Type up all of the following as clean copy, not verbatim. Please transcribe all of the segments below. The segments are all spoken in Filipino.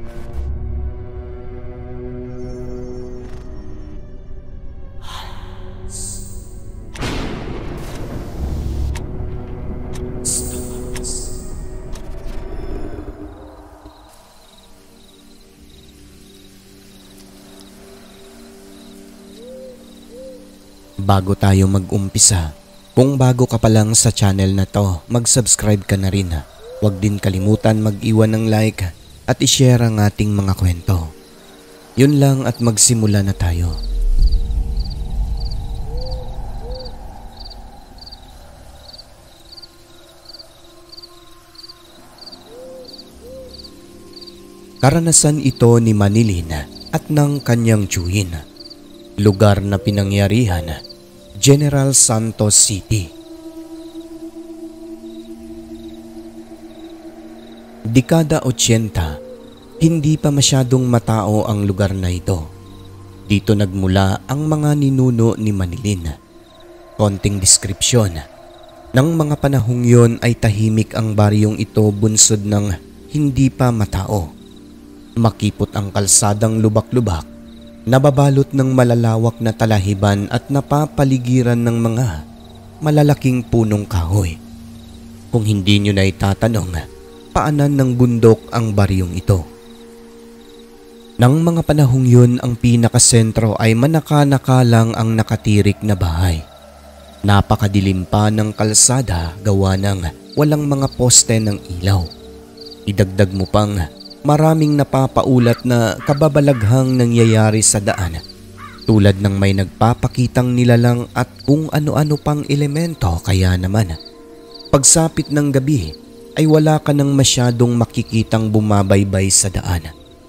Bago tayo mag-umpisa, kung bago ka pa lang sa channel na to, mag-subscribe ka na rin. Huwag din kalimutan mag-iwan ng like at i-share ang ating mga kwento. Yun lang at magsimula na tayo. Karanasan ito ni Manilin at ng kanyang tiyuhin. Lugar na pinangyarihan, General Santos City. Dekada 80, hindi pa masyadong matao ang lugar na ito. Dito nagmula ang mga ninuno ni Manilin. Konting deskripsyon. Nang mga panahong yon ay tahimik ang baryong ito bunsod ng hindi pa matao. Makipot ang kalsadang lubak-lubak, nababalot ng malalawak na talahiban at napapaligiran ng mga malalaking punong kahoy. Kung hindi nyo na itatanong, paanan ng bundok ang baryong ito. Nang mga panahong yun, ang pinakasentro ay manaka-naka lang ang nakatirik na bahay. Napakadilim pa ng kalsada gawa ng walang mga poste ng ilaw. Idagdag mo pang maraming napapaulat na kababalaghang nangyayari sa daan, tulad ng may nagpapakitang nilalang at kung ano-ano pang elemento. Kaya naman, pagsapit ng gabi ay wala ka nang masyadong makikitang bumabaybay sa daan.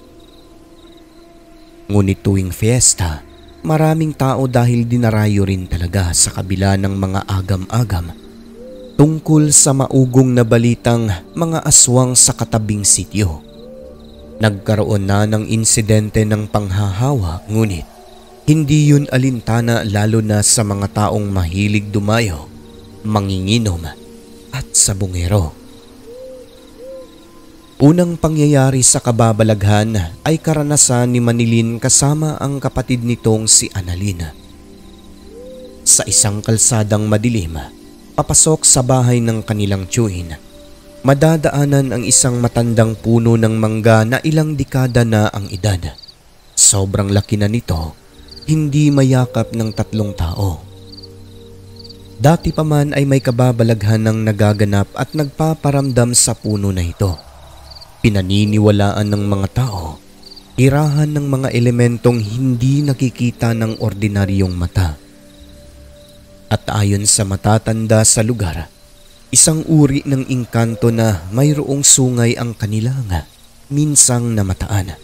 Ngunit tuwing fiesta, maraming tao dahil dinarayo rin talaga sa kabila ng mga agam-agam tungkol sa maugong na balitang mga aswang sa katabing sityo. Nagkaroon na ng insidente ng panghahawa, ngunit hindi yun alintana lalo na sa mga taong mahilig dumayo, manginginom at sabungero. Unang pangyayari sa kababalaghan ay karanasan ni Manilin kasama ang kapatid nitong si Annalyn. Sa isang kalsadang madilim, papasok sa bahay ng kanilang tiyuhin, madadaanan ang isang matandang puno ng mangga na ilang dekada na ang edad. Sobrang laki na nito, hindi mayakap ng 3 tao. Dati pa man ay may kababalaghan ng nagaganap at nagpaparamdam sa puno na ito. Pinaniniwalaan ng mga tao, tirahan ng mga elementong hindi nakikita ng ordinaryong mata. At ayon sa matatanda sa lugar, isang uri ng engkanto na mayroong sungay ang kanilang minsang namataan.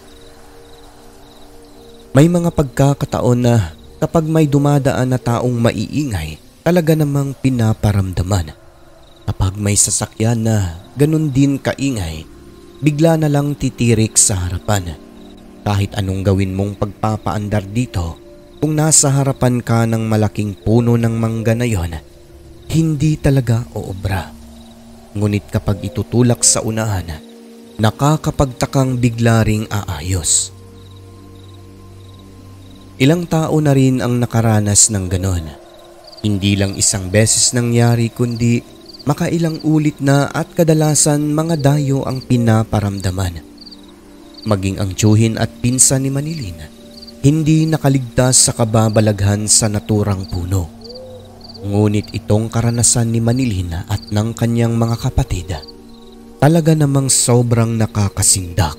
May mga pagkakataon na kapag may dumadaan na taong maiingay, talaga namang pinaparamdaman. Kapag may sasakyan na ganun din kaingay, bigla na lang titirik sa harapan. Kahit anong gawin mong pagpapaandar dito, kung nasa harapan ka ng malaking puno ng mangga na yon, hindi talaga oobra. Ngunit kapag itutulak sa unahan, nakakapagtakang bigla ring aayos. Ilang tao na rin ang nakaranas ng ganon. Hindi lang isang beses nangyari kundi makailang ulit na at kadalasan mga dayo ang pinaparamdaman. Maging ang tiyuhin at pinsan ni Manilin, hindi nakaligtas sa kababalaghan sa naturang puno. Ngunit itong karanasan ni Manilin at ng kanyang mga kapatid, talaga namang sobrang nakakasindak.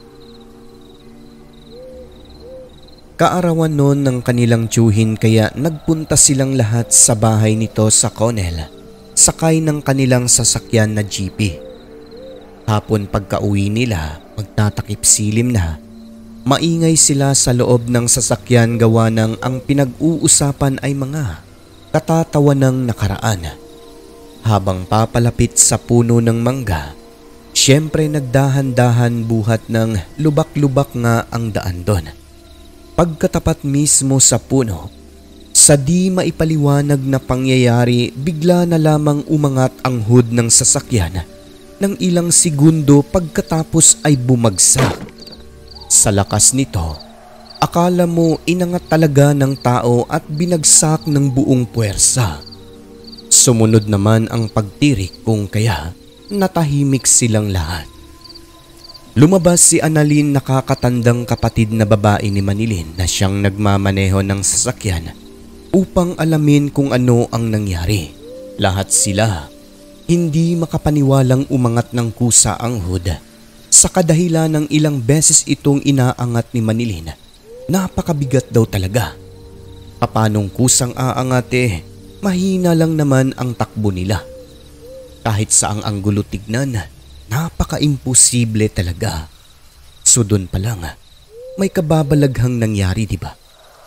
Kaarawan noon ng kanilang tiyuhin kaya nagpunta silang lahat sa bahay nito sa Conel, sakay ng kanilang sasakyan na jeepy. Hapon pagka-uwi nila, magtatakip silim na, maingay sila sa loob ng sasakyan gawa ng ang pinag-uusapan ay mga katatawanang nakaraan. Habang papalapit sa puno ng mangga, siyempre nagdahan-dahan buhat ng lubak-lubak nga ang daan doon. Pagkatapat mismo sa puno, sa di maipaliwanag na pangyayari, bigla na lamang umangat ang hood ng sasakyan ng ilang segundo pagkatapos ay bumagsak. Sa lakas nito, akala mo inangat talaga ng tao at binagsak ng buong puwersa. Sumunod naman ang pagtirik kung kaya natahimik silang lahat. Lumabas si Annalyn, nakakatandang kapatid na babae ni Manilin na siyang nagmamaneho ng sasakyan upang alamin kung ano ang nangyari. Lahat sila hindi makapaniwalang umangat ng kusa ang hood sa kadahilan ng ilang beses itong inaangat ni Manilin. Napakabigat daw talaga. Papanong kusang aangat mahina lang naman ang takbo nila. Kahit saang anggulo tignan, napaka-imposible talaga. So doon pa lang, may kababalaghang nangyari, di ba?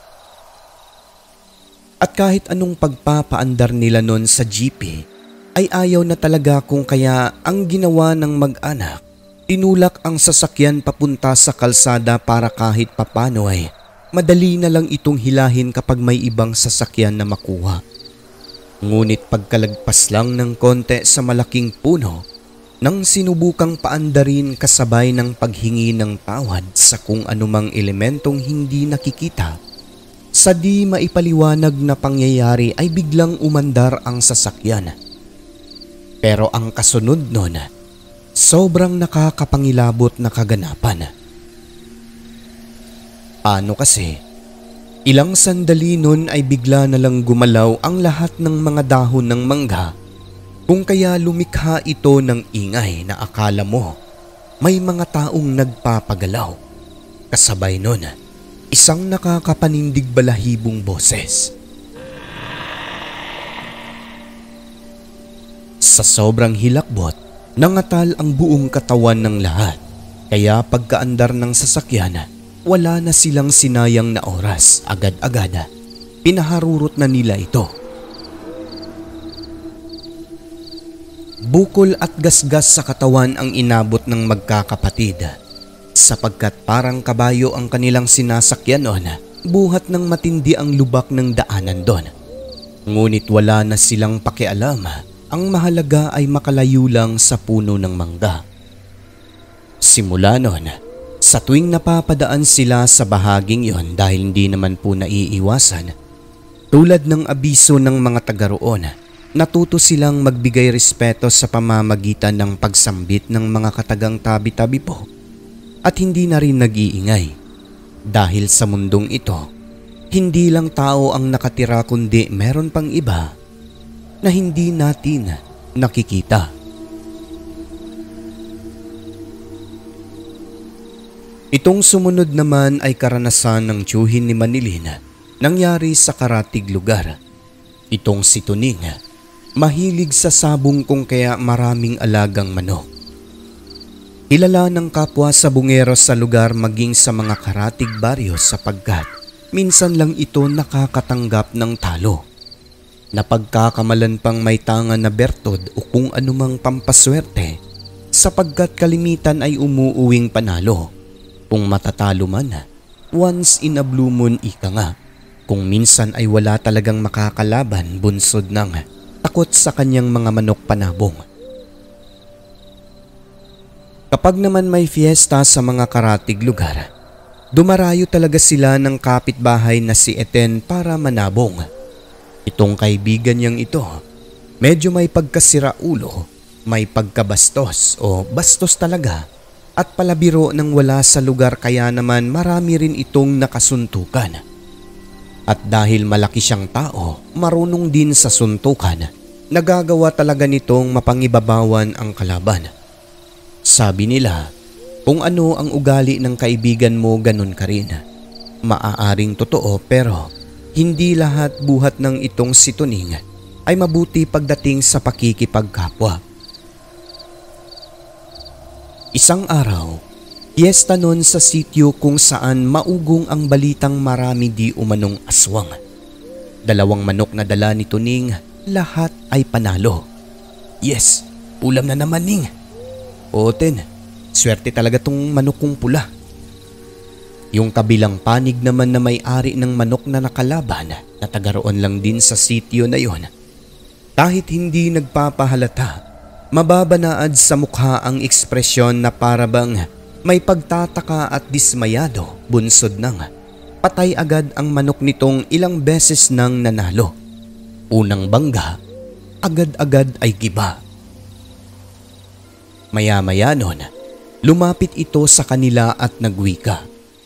At kahit anong pagpapaandar nila noon sa jeepy, ay ayaw na talaga kung kaya ang ginawa ng mag-anak, tinulak ang sasakyan papunta sa kalsada para kahit papano ay madali na lang itong hilahin kapag may ibang sasakyan na makuha. Ngunit pagkalagpas lang ng konti sa malaking puno, nang sinubukang paandarin kasabay ng paghingi ng tawad sa kung anumang elementong hindi nakikita, sa di maipaliwanag na pangyayari ay biglang umandar ang sasakyan. Pero ang kasunod nun, sobrang nakakapangilabot na kaganapan. Paano kasi? Ilang sandali nun ay bigla na lang gumalaw ang lahat ng mga dahon ng mangga, kung kaya lumikha ito ng ingay na akala mo may mga taong nagpapagalaw. Kasabay nun, isang nakakapanindig balahibong boses. Sa sobrang hilakbot, nangatal ang buong katawan ng lahat, kaya pagkaandar ng sasakyan, wala na silang sinayang na oras. Agad-agad, pinaharurot na nila ito. Bukol at gasgas sa katawan ang inabot ng magkakapatid, sapagkat parang kabayo ang kanilang sinasakyan noon, buhat ng matindi ang lubak ng daanan doon. Ngunit wala na silang pakialam, ang mahalaga ay makalayo lang sa puno ng mangga. Simula noon, sa tuwing napapadaan sila sa bahaging yon, dahil hindi naman po naiiwasan, tulad ng abiso ng mga taga roon, natuto silang magbigay respeto sa pamamagitan ng pagsambit ng mga katagang tabi-tabi po, at hindi na rin nag-iingay. Dahil sa mundong ito, hindi lang tao ang nakatira kundi meron pang iba na hindi natin nakikita. Itong sumunod naman ay karanasan ng tiyuhin ni Manilin, nangyari sa karatig lugar. Itong si Tuning, mahilig sa sabong kung kaya maraming alagang manok. Kilala ng kapwa sa bungero sa lugar maging sa mga karatig baryo sapagkat minsan lang ito nakakatanggap ng talo. Napagkakamalan pang may tangan na bertod o kung anumang pampaswerte sapagkat kalimitan ay umuuwing panalo. Kung matatalo man, once in a blue moon ika nga. Kung minsan ay wala talagang makakalaban bunsod ng takot sa kanyang mga manok panabong. Kapag naman may fiesta sa mga karatig lugar, dumarayo talaga sila ng kapitbahay na si Eten para manabong. Itong kaibigan niyang ito, medyo may pagkasira ulo, may pagkabastos o bastos talaga, at palabiro ng wala sa lugar, kaya naman marami rin itong nakasuntukan. At dahil malaki siyang tao, marunong din sa suntukan, nagagawa talaga nitong mapangibabawan ang kalaban. Sabi nila, kung ano ang ugali ng kaibigan mo, ganun ka rin. Maaaring totoo, pero hindi lahat buhat ng itong si Tuning ay mabuti pagdating sa pakikipagkapwa. Isang araw, piyesta noon sa sityo kung saan maugong ang balitang marami di umanong aswang. 2 manok na dala ni Tuning, lahat ay panalo. Yes, ulam na naman, Ning. O Ten, swerte talaga tong manok kong pula. Yung kabilang panig naman na may-ari ng manok na nakalaban na taga roon lang din sa sityo na yon, kahit hindi nagpapahalata, Mababanaad sa mukha ang ekspresyon na parabang may pagtataka at dismayado, bunsod ng patay agad ang manok nitong ilang beses nang nanalo. Unang bangga, agad-agad ay giba. Maya-maya nun, lumapit ito sa kanila at nagwika.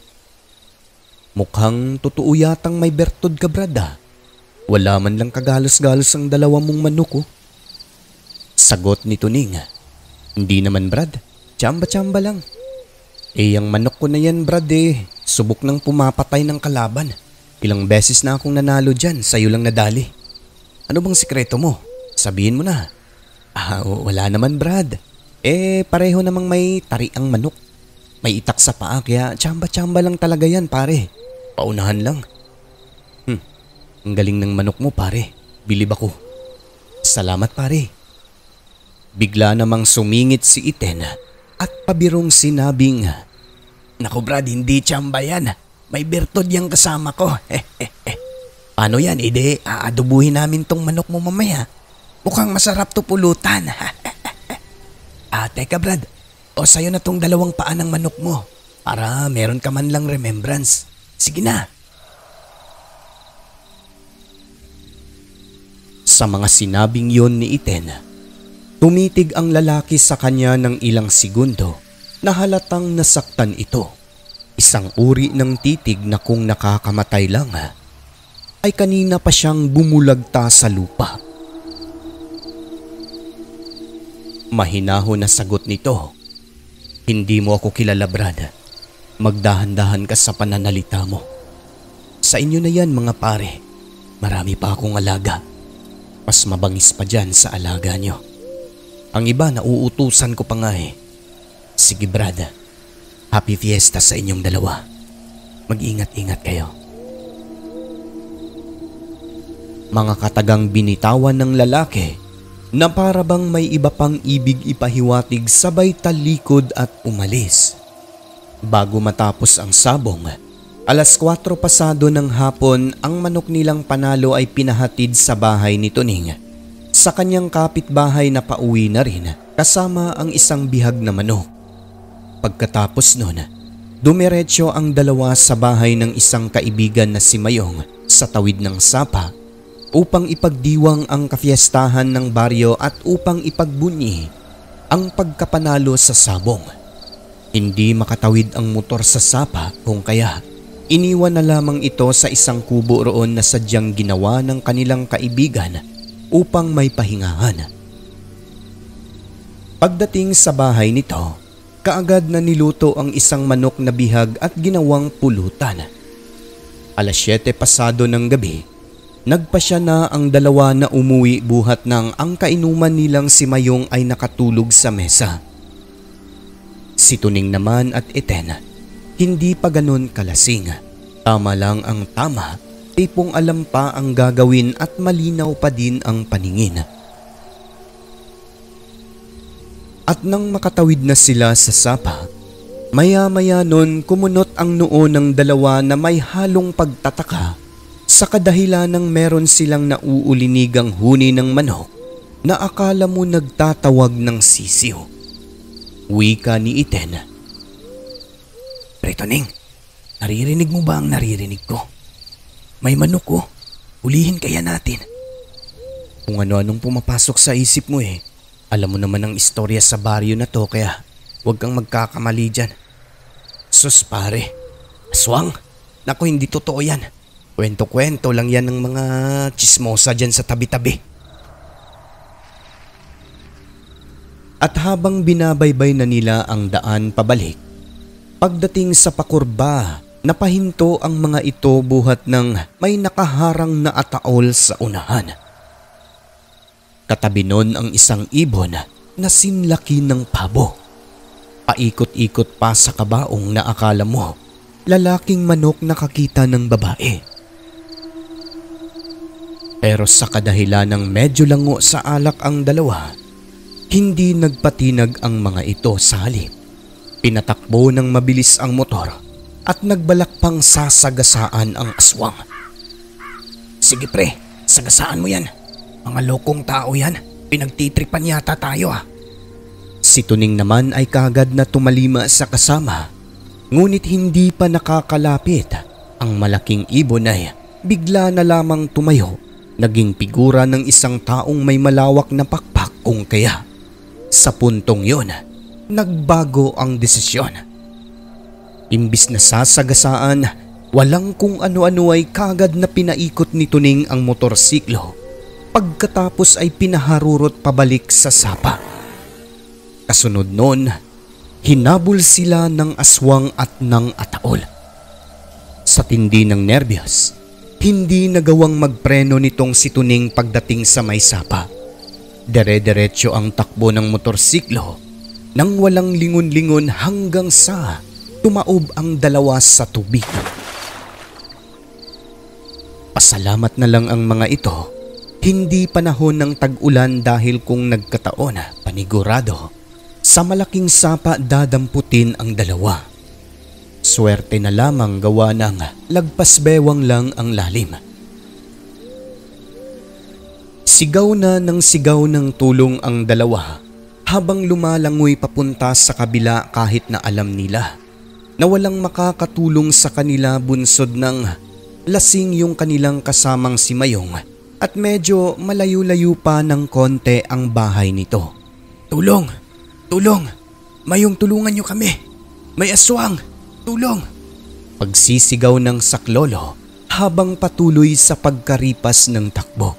Mukhang totoo yatang may bertod ka, Brad. Wala man lang kagalos-galos ang dalawa mong manok. Sagot ni Tuning. Hindi naman, Brad. Tsamba-tsamba lang. Ang manok ko na yan, Brad, subok nang pumapatay ng kalaban. Ilang beses na akong nanalo dyan, sa'yo lang nadali. Ano bang sikreto mo? Sabihin mo na. Wala naman, Brad. Pareho namang may tari ang manok. May itak sa paa, kaya tsamba-tsamba lang talaga yan, pare. Paunahan lang. Ang galing ng manok mo, pare. Bilib ako. Salamat, pare. Bigla namang sumingit si Iten at pabirong sinabing, "Naku, Brad, hindi tsamba yan. May bertod yung kasama ko." Paano yan? Aadubuhin namin tong manok mo mamaya. Mukhang masarap to pulutan. Teka, Brad. O sa'yo na tong 2 paa ng manok mo. Para meron ka man lang remembrance. Sige na. Sa mga sinabing yon ni Iten, tumitig ang lalaki sa kanya ng ilang segundo na halatang nasaktan ito. Isang uri ng titig na kung nakakamatay lang ay kanina pa siyang bumulagta sa lupa. Mahinahon na sagot nito. "Hindi mo ako kilala, Brad. Magdahan-dahan ka sa pananalita mo. Sa inyo na yan, mga pare. Marami pa akong alaga. Mas mabangis pa dyan sa alaga nyo. Ang iba nauutusan ko pa nga Sige, Brad. Happy fiesta sa inyong dalawa. Mag-ingat-ingat kayo." Mga katagang binitawan ng lalaki na parabang may iba pang ibig ipahiwatig, sabay talikod at umalis. Bago matapos ang sabong, 4:00 pasado ng hapon, ang manok nilang panalo ay pinahatid sa bahay ni Tuning sa kanyang kapitbahay na pauwi na rin kasama ang isang bihag na manok. Pagkatapos nun, dumiretso ang dalawa sa bahay ng isang kaibigan na si Mayong sa tawid ng Sapa upang ipagdiwang ang kafiestahan ng baryo at upang ipagbunyi ang pagkapanalo sa sabong. Hindi makatawid ang motor sa Sapa kung kaya iniwan na lamang ito sa isang kubo roon na sadyang ginawa ng kanilang kaibigan upang may pahingahan. Pagdating sa bahay nito, kaagad na niluto ang isang manok na bihag at ginawang pulutan. 7:00 pasado ng gabi, nagpasya na ang dalawa na umuwi buhat ng ang kainuman nilang si Mayong ay nakatulog sa mesa. Si Tuning naman at Iten, hindi pa ganun kalasing. Tama lang ang tama, tipong alam pa ang gagawin at malinaw pa din ang paningin. At nang makatawid na sila sa Sapa, maya-maya nun kumunot ang noo ng dalawa na may halong pagtataka sa kadahilan ng meron silang nauulinigang huni ng manok na akala mo nagtatawag ng sisiw. Wika ni Iten, "Pre Tuning, naririnig mo ba ang naririnig ko? May manok ko, hulihin kaya natin." Kung ano-anong pumapasok sa isip mo Alam mo naman ang istorya sa baryo na to, kaya huwag kang magkakamali dyan. Sus pare, aswang, naku hindi totoo yan. Kwento-kwento lang yan ng mga chismosa dyan sa tabi-tabi. At habang binabaybay na nila ang daan pabalik, pagdating sa pakurba, napahinto ang mga ito buhat ng may nakaharang na ataol sa unahan. Katabi nun ang isang ibon na sinlaki ng pabo. Paikot-ikot pa sa kabaong na akala mo lalaking manok nakakita ng babae. Pero sa kadahilan ng medyo lango sa alak ang dalawa, hindi nagpatinag ang mga ito sa halip. Pinatakbo ng mabilis ang motor at nagbalak pang sasagasaan ang aswang. "Sige pre, sagasaan mo yan. Mga lokong tao yan. Pinagtitripan yata tayo Si Tuning naman ay kaagad na tumalima sa kasama, ngunit hindi pa nakakalapit. Ang malaking ibon ay bigla na lamang tumayo, naging figura ng isang taong may malawak na pakpak kung kaya. Sa puntong yon, nagbago ang desisyon. Imbis na sasagasaan, walang kung ano-ano ay kagad na pinaikot ni Tuning ang motorsiklo. Pagkatapos ay pinaharurot pabalik sa sapa. Kasunod noon, hinabol sila ng aswang at ng ataol. Sa tindi ng nerbiyos, hindi nagawang magpreno nitong si Tuning pagdating sa may sapa. Dire-diretso ang takbo ng motorsiklo nang walang lingon-lingon hanggang sa tumaob ang dalawa sa tubig. Pasalamat na lang ang mga ito, hindi panahon ng tag-ulan dahil kung nagkataon, panigurado, sa malaking sapa dadamputin ang dalawa. Swerte na lamang gawa ng lagpas bewang lang ang lalim. Sigaw na ng sigaw ng tulong ang dalawa habang lumalangoy papunta sa kabila kahit na alam nila na walang makakatulong sa kanila bunsod ng lasing yung kanilang kasamang si Mayong at medyo malayo-layo pa ng konti ang bahay nito. Tulong! Tulong! Mayong, tulungan niyo kami! May aswang! Tulong! Pagsisigaw ng saklolo habang patuloy sa pagkaripas ng takbo.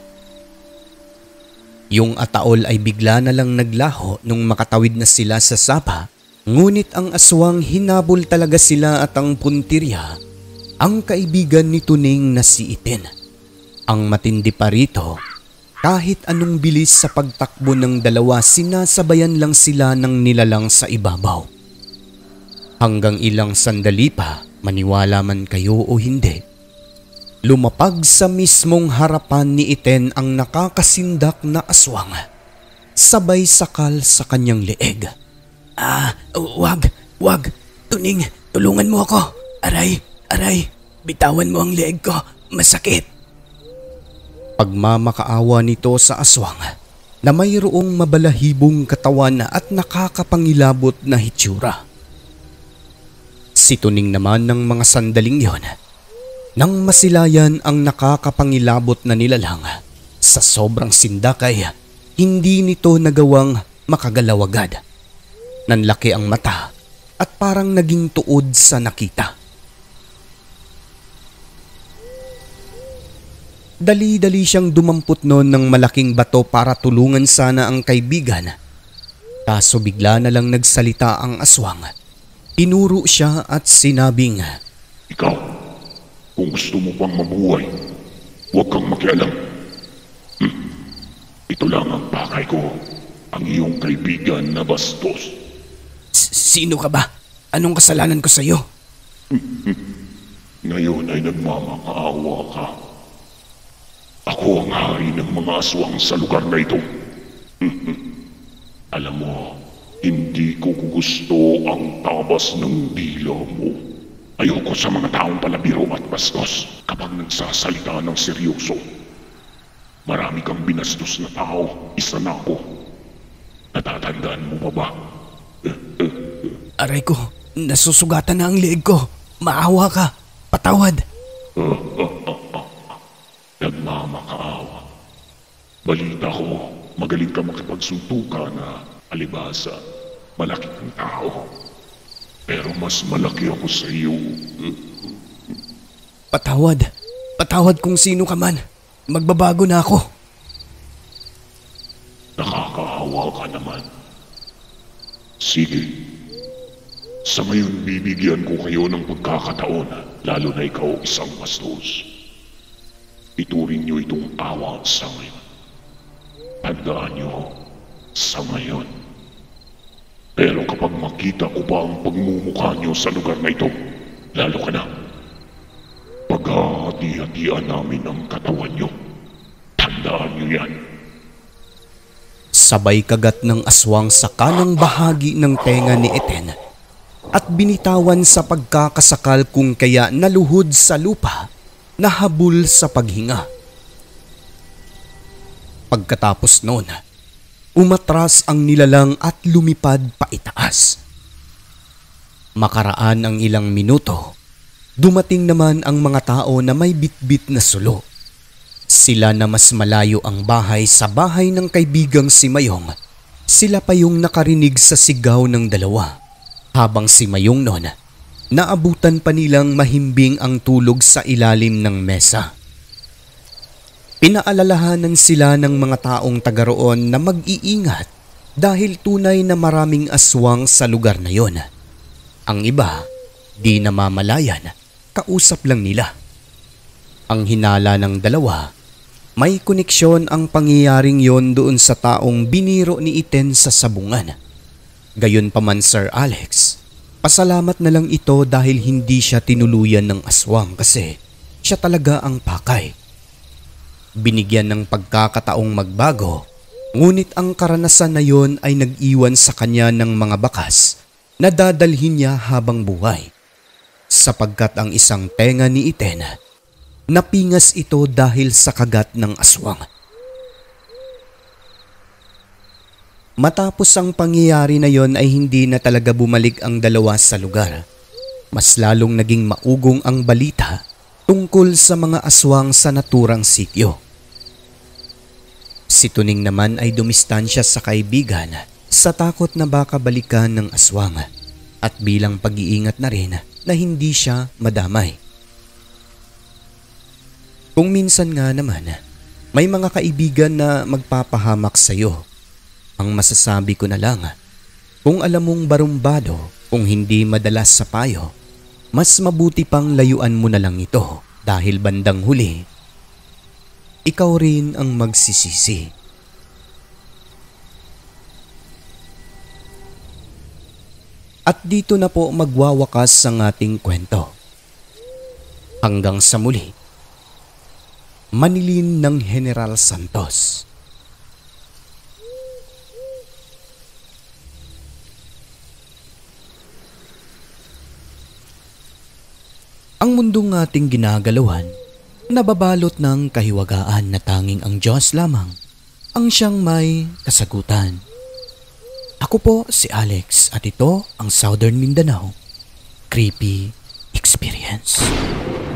Yung ataol ay bigla na lang naglaho nung makatawid na sila sa sapa, ngunit ang aswang hinabol talaga sila at ang puntirya, ang kaibigan ni Tuning na si Iten. Ang matindi pa rito, kahit anong bilis sa pagtakbo ng dalawa, sinasabayan lang sila ng nilalang sa ibabaw. Hanggang ilang sandali pa, maniwala man kayo o hindi, lumapag sa mismong harapan ni Iten ang nakakasindak na aswang, sabay sakal sa kanyang leeg. Wag, Tuning, tulungan mo ako. Aray, bitawan mo ang leeg ko, masakit. Pagmamakaawa nito sa aswang na mayroong mabalahibong katawan at nakakapangilabot na hitsura. Si Tuning naman ng mga sandaling yon, nang masilayan ang nakakapangilabot na nilalang, sa sobrang sindakay, hindi nito nagawang makagalaw agad. Nanlaki ang mata at parang naging tuod sa nakita. Dali-dali siyang dumampot noon ng malaking bato para tulungan sana ang kaibigan. Kaso bigla na lang nagsalita ang aswang. Tinuro siya at sinabing, Ikaw, kung gusto mo pang mabuhay, huwag kang makialam. Ito lang ang pakay ko, ang iyong kaibigan na bastos. Sino ka ba? Anong kasalanan ko sa iyo? Ngayon ay nagmamakaawa ka. Ako ang hari ng mga aswang sa lugar na ito. Alam mo, hindi ko gusto ang tabas ng dila mo. Ayoko sa mga taong palabiro at bastos kapag nagsasalita ng seryoso. Marami kang binastos na tao, isa na ako. Natatandaan mo pa ba? Aray ko, nasusugatan na ang leeg ko. Maawa ka, patawad. Nagmamakaawa. Balita ko, magaling ka makipagsuntukan na alibasa. Malaki kang tao. Pero mas malaki ako sa iyo. Patawad. Patawad kung sino ka man. Magbabago na ako. Nakakaawa ka naman. Sige. Sa ngayon bibigyan ko kayo ng pagkakataon, lalo na ikaw isang bastos. Ituring niyo itong awa sa ngayon. Tandaan niyo, sa ngayon. Pero kapag makita ko pa ang pagmumukha niyo sa lugar na ito, lalo ka na. Paghahati-hatian namin ang katawan niyo. Tandaan niyo yan. Sabay kagat ng aswang sa kanang bahagi ng tenga ni Eten at binitawan sa pagkakasakal kung kaya naluhod sa lupa, nahabol sa paghinga. Pagkatapos noon, Umatras ang nilalang at lumipad paitaas. Makaraan ang ilang minuto, dumating naman ang mga tao na may bitbit na sulo. Sila na mas malayo ang bahay sa bahay ng kaibigang si Mayong. Sila pa yung nakarinig sa sigaw ng dalawa. Habang si Mayong noon, naabutan pa nilang mahimbing ang tulog sa ilalim ng mesa. Pinaalalahanan sila ng mga taong taga roon na mag-iingat dahil tunay na maraming aswang sa lugar na yon. Ang iba, di namamalayan, kausap lang nila. Ang hinala ng dalawa, may koneksyon ang pangyayaring yon doon sa taong biniro ni Iten sa sabungan. Gayunpaman Sir Alex, pasalamat na lang ito dahil hindi siya tinuluyan ng aswang kasi siya talaga ang pakay. Binigyan ng pagkakataong magbago, ngunit ang karanasan na yon ay nag-iwan sa kanya ng mga bakas na dadalhin niya habang buhay. Sapagkat ang isang tenga ni Iten, napingas ito dahil sa kagat ng aswang. Matapos ang pangyayari na yon ay hindi na talaga bumalik ang dalawa sa lugar. Mas lalong naging maugong ang balita tungkol sa mga aswang sa naturang sityo. Si Tuning naman ay dumistansya sa kaibigan sa takot na baka balikan ng aswang at bilang pag-iingat na rin na hindi siya madamay. Kung minsan nga naman, may mga kaibigan na magpapahamak sa iyo. Ang masasabi ko na lang, kung alam mong barumbado, kung hindi madalas sa payo, mas mabuti pang layuan mo na lang ito dahil bandang huli, ikaw rin ang magsisisi. At dito na po magwawakas ang ating kwento. Hanggang sa muli. Manilin ng General Santos. Ang mundong ating ginagalawan, nababalot ng kahiwagaan na tanging ang Diyos lamang ang siyang may kasagutan. Ako po si Alex at ito ang Southern Mindanao Creepy Experience.